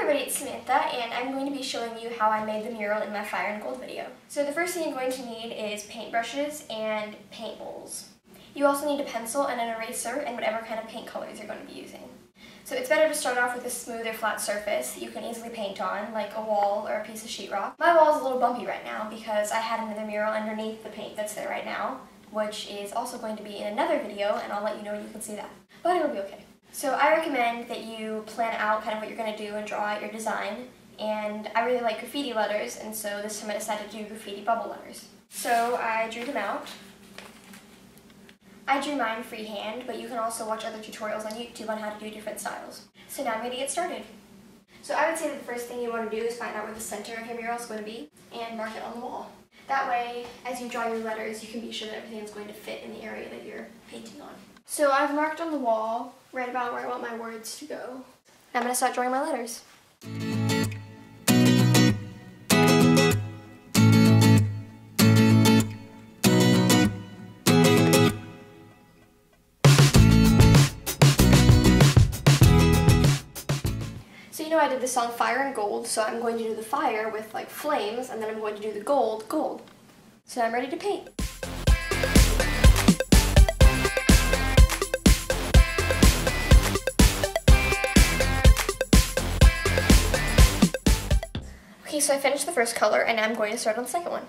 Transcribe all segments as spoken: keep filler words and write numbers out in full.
everybody, it's Samantha, and I'm going to be showing you how I made the mural in my Fire and Gold video. So the first thing you're going to need is paintbrushes and paint bowls. You also need a pencil and an eraser and whatever kind of paint colors you're going to be using. So it's better to start off with a smooth or flat surface that you can easily paint on, like a wall or a piece of sheetrock. My wall is a little bumpy right now because I had another mural underneath the paint that's there right now, which is also going to be in another video, and I'll let you know when you can see that. But it'll be okay. So I recommend that you plan out kind of what you're going to do and draw out your design. And I really like graffiti letters, and so this time I decided to do graffiti bubble letters. So I drew them out. I drew mine freehand, but you can also watch other tutorials on YouTube on how to do different styles. So now I'm going to get started. So I would say that the first thing you want to do is find out where the center of your mural is going to be and mark it on the wall. That way, as you draw your letters, you can be sure that everything is going to fit in the area that you're painting on. So I've marked on the wall right about where I want my words to go. I'm going to start drawing my letters. So you know I did the song Fire and Gold, so I'm going to do the fire with like flames, and then I'm going to do the gold, gold. So I'm ready to paint. Okay, so I finished the first color, and now I'm going to start on the second one.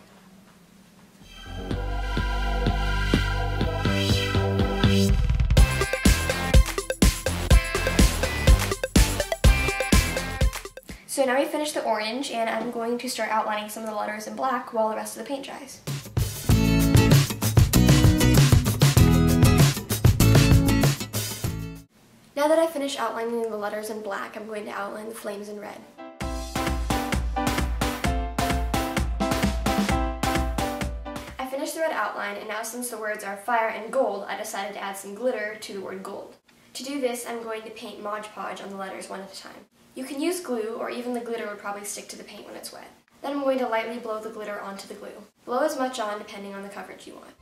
So now we finished the orange, and I'm going to start outlining some of the letters in black while the rest of the paint dries. Now that I finished outlining the letters in black, I'm going to outline the flames in red. I finished the red outline, and now since the words are fire and gold, I decided to add some glitter to the word gold. To do this, I'm going to paint Mod Podge on the letters one at a time. You can use glue, or even the glitter would probably stick to the paint when it's wet. Then I'm going to lightly blow the glitter onto the glue. Blow as much on depending on the coverage you want.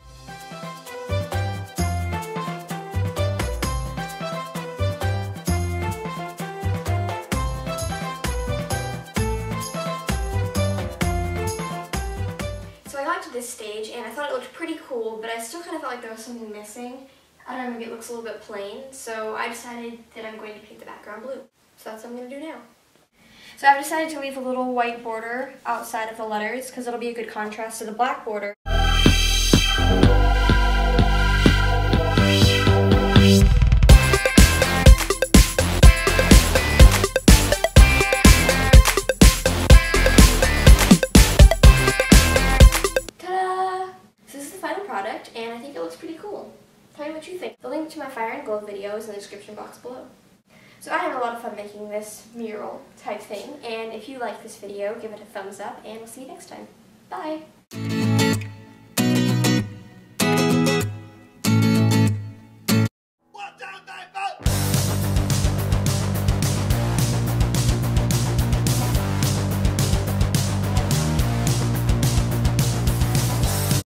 So I got to this stage, and I thought it looked pretty cool, but I still kind of felt like there was something missing. I don't know, maybe it looks a little bit plain, so I decided that I'm going to paint the background blue. So that's what I'm going to do now. So I've decided to leave a little white border outside of the letters because it'll be a good contrast to the black border. Ta-da! So this is the final product, and I think it looks pretty cool. Tell me what you think. The link to my Fire and Gold video is in the description box below. So I had a lot of fun making this mural type thing, and if you like this video, give it a thumbs up, and we'll see you next time. Bye!